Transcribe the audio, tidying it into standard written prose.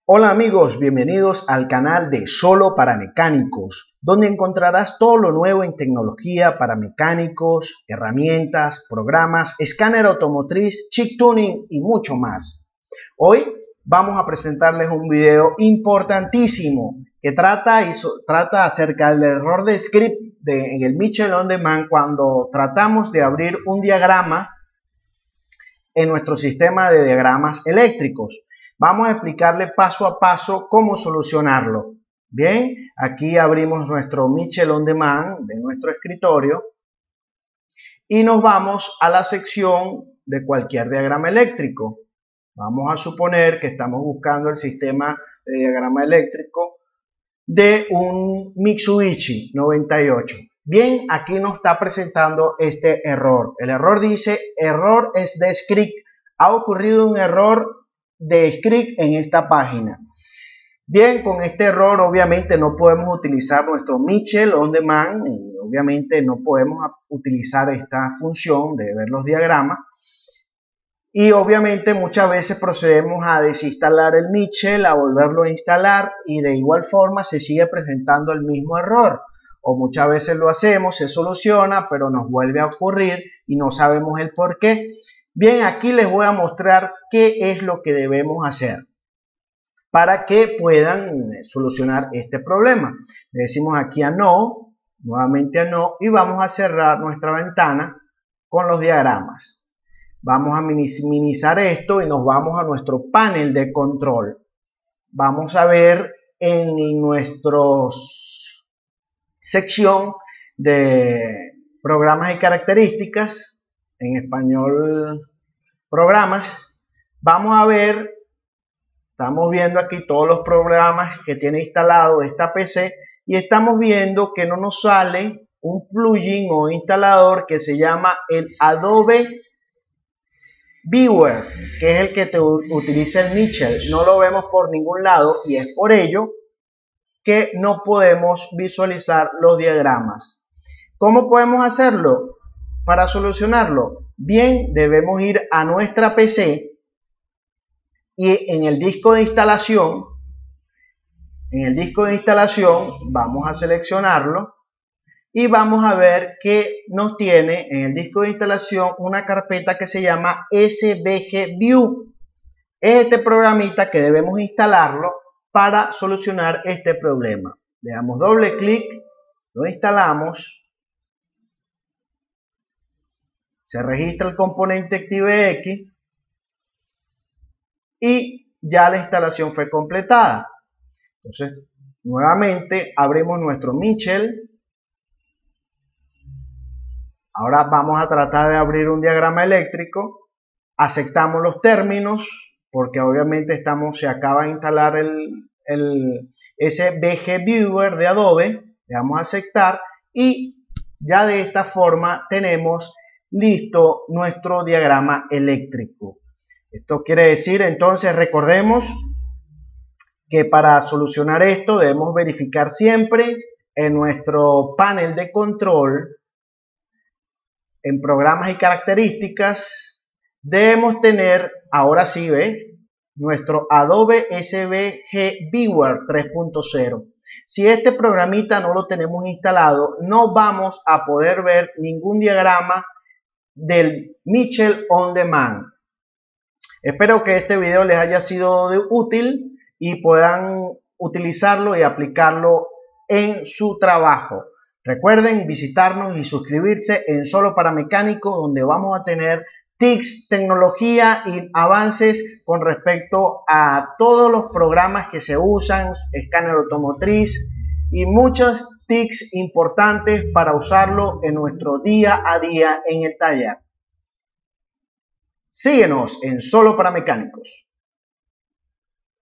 Hola amigos, bienvenidos al canal de Solo para Mecánicos, donde encontrarás todo lo nuevo en tecnología para mecánicos, herramientas, programas, escáner automotriz, chip tuning y mucho más. Hoy vamos a presentarles un video importantísimo que trata acerca del error de script en el Mitchell On Demand cuando tratamos de abrir un diagrama en nuestro sistema de diagramas eléctricos. Vamos a explicarle paso a paso cómo solucionarlo. Bien, aquí abrimos nuestro Mitchell On Demand de nuestro escritorio y nos vamos a la sección de cualquier diagrama eléctrico. Vamos a suponer que estamos buscando el sistema de diagrama eléctrico de un Mitsubishi 98. Bien, aquí nos está presentando este error. El error dice, error es de script. Ha ocurrido un error de script en esta página. Bien, con este error obviamente no podemos utilizar nuestro Mitchell On Demand y obviamente no podemos utilizar esta función de ver los diagramas. Y obviamente muchas veces procedemos a desinstalar el Mitchell, a volverlo a instalar y de igual forma se sigue presentando el mismo error. O muchas veces lo hacemos, se soluciona, pero nos vuelve a ocurrir y no sabemos el por qué. Bien, aquí les voy a mostrar qué es lo que debemos hacer para que puedan solucionar este problema. Le decimos aquí a no, nuevamente a no, y vamos a cerrar nuestra ventana con los diagramas. Vamos a minimizar esto y nos vamos a nuestro panel de control. Vamos a ver en nuestra sección de programas y características, en español programas, vamos a ver, estamos viendo aquí todos los programas que tiene instalado esta PC y estamos viendo que no nos sale un plugin o instalador que se llama el Adobe Viewer, que es el que utiliza el Mitchell. No lo vemos por ningún lado y es por ello que no podemos visualizar los diagramas. ¿Cómo podemos hacerlo? Para solucionarlo, bien, debemos ir a nuestra PC y en el disco de instalación, vamos a seleccionarlo y vamos a ver que nos tiene en el disco de instalación una carpeta que se llama SVG View. Es este programita que debemos instalarlo para solucionar este problema. Le damos doble clic, lo instalamos, se registra el componente ActiveX y ya la instalación fue completada. Entonces, nuevamente abrimos nuestro Mitchell. Ahora vamos a tratar de abrir un diagrama eléctrico. Aceptamos los términos porque obviamente se acaba de instalar el SVG Viewer de Adobe. Le damos a aceptar y ya de esta forma tenemos listo nuestro diagrama eléctrico. Esto quiere decir, entonces, recordemos que para solucionar esto debemos verificar siempre en nuestro panel de control, en programas y características, debemos tener, ahora sí, nuestro Adobe SVG Viewer 3.0. Si este programita no lo tenemos instalado, no vamos a poder ver ningún diagrama del Mitchell On Demand. Espero que este video les haya sido útil y puedan utilizarlo y aplicarlo en su trabajo. Recuerden visitarnos y suscribirse en Solo para Mecánicos, donde vamos a tener tips, tecnología y avances con respecto a todos los programas que se usan, escáner automotriz y muchos tips importantes para usarlo en nuestro día a día en el taller. Síguenos en Solo para Mecánicos.